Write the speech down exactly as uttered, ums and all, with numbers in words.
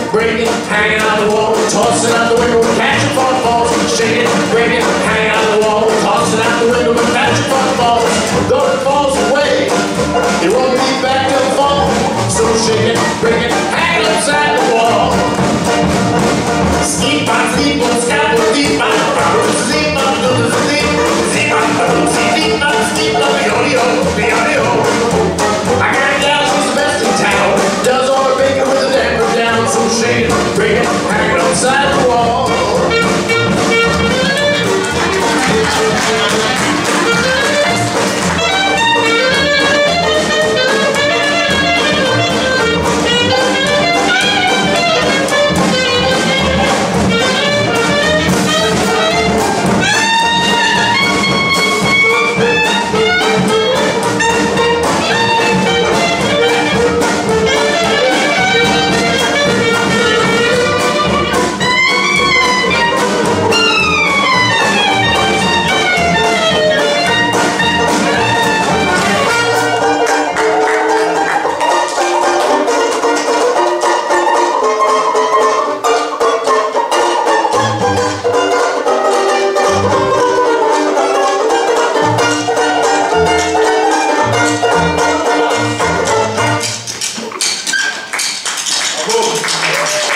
break it, hanging on the wall, tossing out the window, catching for the balls, shake it, break it, hanging on the wall, tossing out the window, catching for the balls. Though it falls away, it won't be back till fall. So shake it, break it, hang it upside the wall. Sleep on, sleep on, scalp on, sleep on, sleep on, sleep on, sleep on, sleep on, sleep on, sleep on, yo-yo, yo-yo. I got a gal, she's the best in town, does all her bacon with a damper down. So shake it, break it, hang it upside the wall. Cool.